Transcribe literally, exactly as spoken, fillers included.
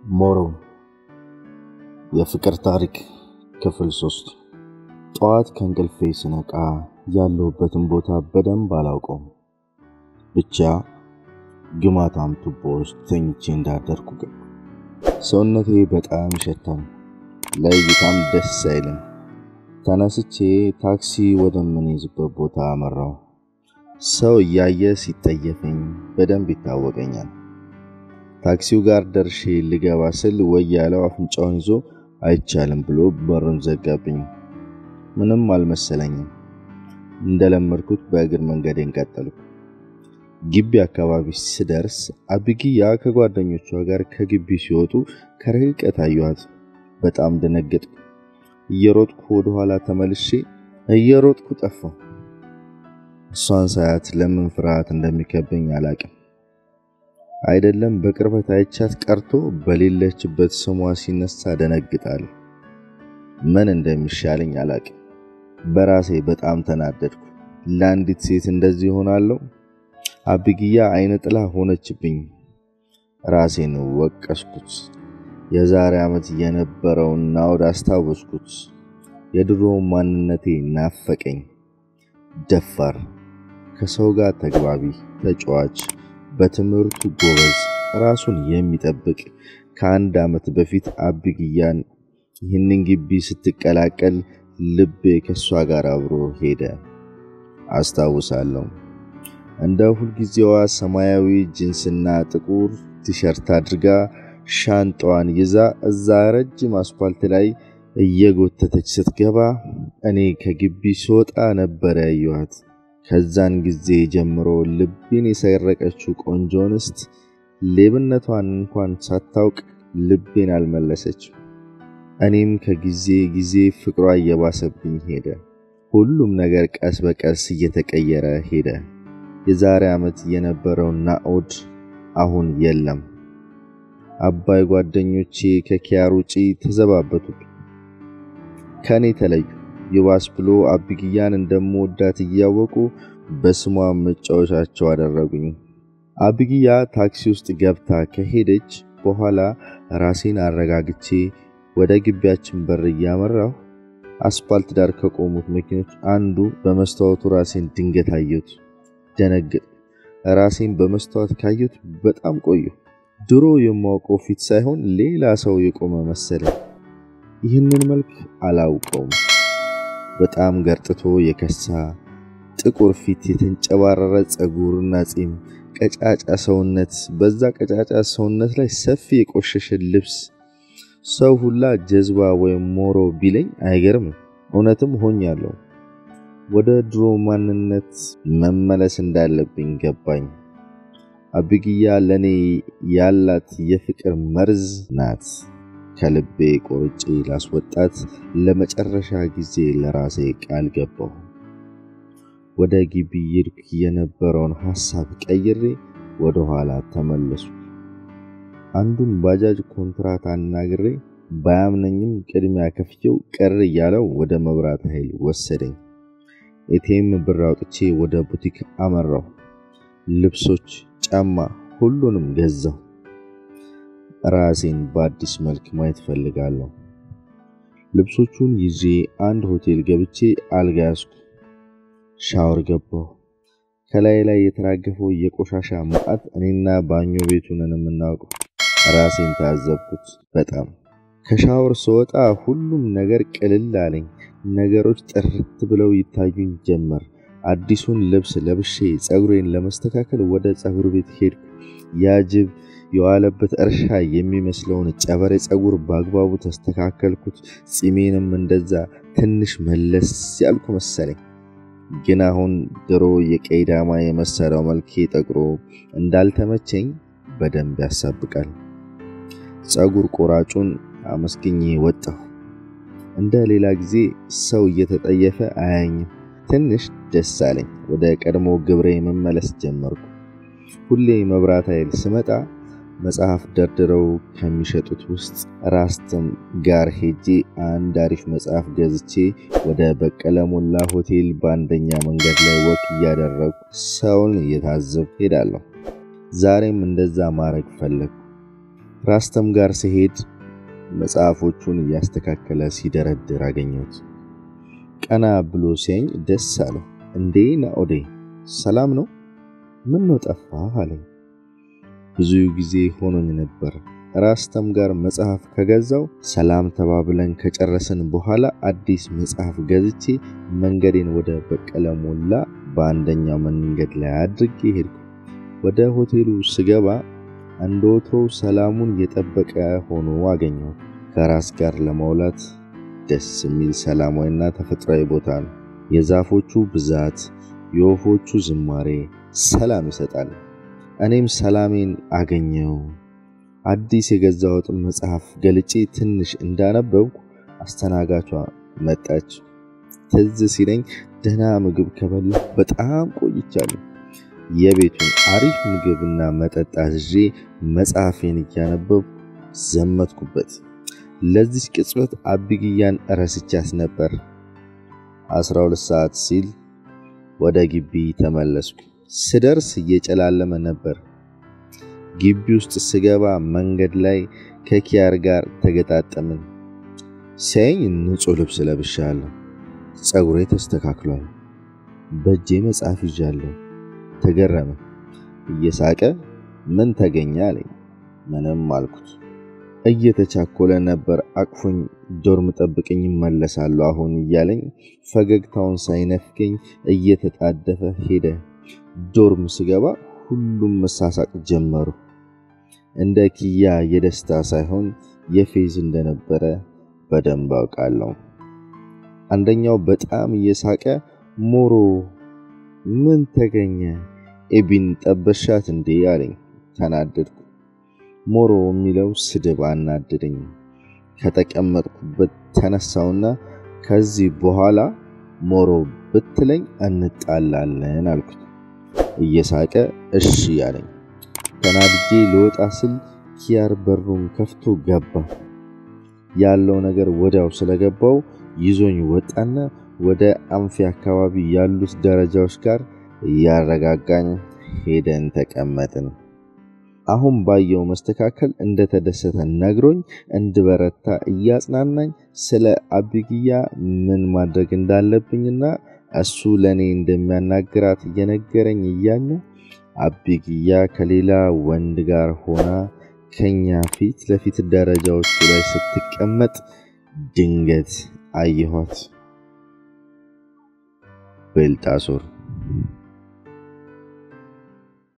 ሞሮ የፍቅር ታሪክ ክፍል ሶስት ጧት ከእንቅልፌ ስነቃ ያለሁበትን ቦታ በደንብ አላውቀውም። ብቻ ግማታም ቱቦ ውስጥ ተኝቼ እንዳደርኩ ገባ። ሰውነቴ በጣም ይሸታል፣ ለእይታም ደስ አይልም። ተነስቼ ታክሲ ወደምንይዝበት ቦታ አመራሁ። ሰው እያየ ሲጠየፈኝ በደንብ ይታወቀኛል። ታክሲው ጋር ደርሼ ልገባ ስል ወያለው አፍንጫውን ይዞ አይቻልም ብሎ በሩን ዘጋብኝ። ምንም አልመሰለኝም። እንደለመድኩት በእግር መንገዴን ቀጠልኩ። ግቢ አካባቢ ስደርስ አቢጊያ ከጓደኞቿ ጋር ከግቢ ሲወጡ ከርቀት አየኋት። በጣም ደነገጥኩ። እየሮጥኩ ወደ ኋላ ተመልሼ እየሮጥኩ ጠፋሁ። እሷን ሳያት ለምን ፍርሃት እንደሚከበኝ አላውቅም። አይደለም በቅርበት አይቻት ቀርቶ በሌለችበት ስሟ ሲነሳ ደነግጣለሁ። ምን እንደሚሻለኝ አላውቅም። በራሴ በጣም ተናደድኩ። ለአንዲት ሴት እንደዚህ ሆናለሁ? አቢጊያ አይነ ጥላ ሆነችብኝ። ራሴን ወቀስኩት። የዛሬ ዓመት የነበረውን ናውድ አስታወስኩት። የድሮ ማንነቴ ናፈቀኝ። ደፋር፣ ከሰው ጋር ተግባቢ፣ ተጫዋች፣ በትምህርቱ ጎበዝ፣ ራሱን የሚጠብቅ ከአንድ ዓመት በፊት አቢጊያን ይህንን ግቢ ስትቀላቀል ልቤ ከሷ ጋር አብሮ ሄደ። አስታውሳለሁ። እንደ ሁልጊዜዋ ሰማያዊ ጂንስና ጥቁር ቲሸርት አድርጋ ሻንጣዋን ይዛ እዛ ረጅም አስፋልት ላይ እየጎተተች ስትገባ እኔ ከግቢ ስወጣ ነበር ያየኋት። ከዛን ጊዜ ጀምሮ ልቤን የሰረቀችው ቆንጆ እንስት ሌብነቷን እንኳን ሳታውቅ ልቤን አልመለሰችም። እኔም ከጊዜ ጊዜ ፍቅሯ እየባሰብኝ ሄደ። ሁሉም ነገር ቀስ በቀስ እየተቀየረ ሄደ። የዛሬ ዓመት የነበረው ናኦድ አሁን የለም። አባይ ጓደኞቼ ከኪያር ውጪ ተዘባበቱብኝ፣ ከኔ ተለዩ። ይባስ ብሎ አቢጊያን እንደምወዳት እያወቁ በስሟ መጫወቻቸው አደረጉኝ። አቢጊያ ታክሲ ውስጥ ገብታ ከሄደች በኋላ ራሴን አረጋግቼ ወደ ግቢያችን በር እያመራሁ አስፋልት ዳር ከቆሙት መኪኖች አንዱ በመስታወቱ ራሴን ድንገት አየሁት። ደነገጥኩ። ራሴን በመስታወት ካየሁት በጣም ቆየሁ። ድሮ የማውቀው ፊት ሳይሆን ሌላ ሰው የቆመ መሰለኝ። ይህንን መልክ አላውቀውም። በጣም ገርጥቶ የከሳ ጥቁር ፊት፣ የተንጨባረረ ጸጉርና ጺም፣ ቀጫጫ ሰውነት፣ በዛ ቀጫጫ ሰውነት ላይ ሰፊ የቆሸሸ ልብስ። ሰው ሁላ ጀዝባ ወይም ሞሮ ቢለኝ አይገርምም። እውነትም ሆኛለሁ። ወደ ድሮ ማንነት መመለስ እንዳለብኝ ገባኝ። አቢጊያ ለኔ ያላት የፍቅር መርዝ ናት። ከልቤ ቆርጬ ላስወጣት ለመጨረሻ ጊዜ ለራሴ ቃል ገባሁ። ወደ ግቢ ይርክ የነበረውን ሐሳብ ቀይሬ ወደ ኋላ ተመለሱ። አንዱን ባጃጅ ኮንትራት አናግሬ ባያምነኝም ቅድሚያ ከፍየው ቀር እያለው ወደ መብራት ኃይል ወሰደኝ። ኤቲኤም ብር አውጥቼ ወደ ቡቲክ አመራሁ። ልብሶች፣ ጫማ፣ ሁሉንም ገዛሁ። ራሴን በአዲስ መልክ ማየት ፈልጋለሁ። ልብሶቹን ይዤ አንድ ሆቴል ገብቼ አልጋ ያዝኩ። ሻወር ገባሁ። ከላይ ላይ የተራገፈው የቆሻሻ መዓት እኔና ባኞ ቤቱን የምናውቀው። ራሴን ታዘብኩት በጣም። ከሻወር ስወጣ ሁሉም ነገር ቅልል አለኝ። ነገሮች ጥርት ብለው ይታዩኝ ጀመር። አዲሱን ልብስ ለብሼ ጸጉሬን ለመስተካከል ወደ ጸጉር ቤት ሄድኩ። ያጅብ የዋለበት እርሻ የሚመስለውን ጨበሬ ጸጉር በአግባቡ ተስተካከልኩት። ጺሜንም እንደዛ ትንሽ መለስ ያልኩ መሰለኝ። ግን አሁን ድሮ የቀይዳማ የመሰለው መልኬ ጠቁሮ እንዳልተመቸኝ በደንብ ያሳብቃል። ጸጉር ቆራጩን አመስግኜ ወጣሁ። እንደ ሌላ ጊዜ ሰው እየተጠየፈ አያኝም። ትንሽ ደስ አለኝ። ወደ ቀድሞ ግብሬ መመለስ ጀመርኩ። ሁሌ መብራት ኃይል ስመጣ መጽሐፍ ደርድረው ከሚሸጡት ውስጥ ራስትም ጋር ሄጄ አንድ አሪፍ መጽሐፍ ገዝቼ ወደ በቀለ ሞላ ሆቴል በአንደኛ መንገድ ላይ ወክ እያደረኩ ሰውን እየታዘብኩ ሄዳለሁ። ዛሬም እንደዛ ማድረግ ፈለግኩ። ራስተም ጋር ሲሄድ መጽሐፎቹን ያስተካከለ ሲደረድር አገኘሁት። ቀና ብሎ ሲያኝ ደስ አለው። እንዴ ናኦዴ ሰላም ነው? ምን ነው ጠፋህ አለኝ። ብዙ ጊዜ ሆኖኝ ነበር ራስተም ጋር መጽሐፍ ከገዛው ሰላም ተባብለን ከጨረሰን በኋላ አዲስ መጽሐፍ ገዝቼ መንገዴን ወደ በቀለ ሞላ በአንደኛው መንገድ ላይ አድርጌ ሄድኩ። ወደ ሆቴሉ ስገባ እንደ ወትሮው ሰላሙን የጠበቀ ሆኖ አገኘው። ከራስ ጋር ለማውላት ደስ የሚል ሰላማዊና ተፈጥሯዊ ቦታ ነው። የዛፎቹ ብዛት፣ የወፎቹ ዝማሬ ሰላም ይሰጣል። እኔም ሰላሜን አገኘው። አዲስ የገዛሁት መጽሐፍ ገልጬ ትንሽ እንዳነበብኩ አስተናጋቿ መጣች። ትዝ ሲለኝ ደህና ምግብ ከበላሁ በጣም ቆይቻለሁ። የቤቱን አሪፍ ምግብና መጠጥ አዝዤ መጽሐፌን እያነበብኩ ዘመትኩበት። ለዚህ ቅጽበት አቢግያን ረስቻት ነበር። አስራ ሁለት ሰዓት ሲል ወደ ግቢ ተመለስኩ። ስደርስ እየጨላለመ ነበር። ግቢ ውስጥ ስገባ መንገድ ላይ ከኪያር ጋር ተገጣጠምን። ሲያየኝ ንጹህ ልብስ ለብሻለሁ። ጸጉሬ ተስተካክሏል። በእጄ መጽሐፍ ይዣለሁ። ተገረመ። እየሳቀ ምን ተገኘ አለኝ። ምንም አልኩት። እየተቻኮለ ነበር። አቅፎኝ ዶርም ጠብቀኝ መለሳለሁ አሁን እያለኝ ፈገግታውን ሳይነፍከኝ እየተጣደፈ ሄደ። ዶርም ስገባ ሁሉም መሳሳቅ ጀመሩ። እንደ ኪያ የደስታ ሳይሆን የፌዝ እንደነበረ በደንብ አውቃለሁ። አንደኛው በጣም እየሳቀ ሞሮ ምን ተገኘ ኤቢን ጠበሻት እንዴ አለኝ። ተናደድኩ። ሞሮ የሚለው ስድብ አናደደኝ። ከተቀመጥኩበት ተነሳውና ከዚህ በኋላ ሞሮ ብትለኝ እንጣላለን አልኩት። እየሳቀ እሺ አለኝ። ተናድጄ ልወጣ ስል ኪያር በሩን ከፍቶ ገባ። ያለው ነገር ወዲያው ስለገባው ይዞኝ ወጣና ወደ አንፊ አካባቢ ያሉት ደረጃዎች ጋር ያረጋጋኝ ሄደን ተቀመጥን። አሁን ባየው መስተካከል እንደተደሰተ ነግሮኝ እንድበረታ እያጽናናኝ ስለ አቢግያ ምን ማድረግ እንዳለብኝና እሱ ለኔ እንደሚያናግራት እየነገረኝ እያለ አቢግያ ከሌላ ወንድ ጋር ሆና ከኛ ፊት ለፊት ደረጃዎች ላይ ስትቀመጥ ድንገት አየኋት። ቤልጣሶር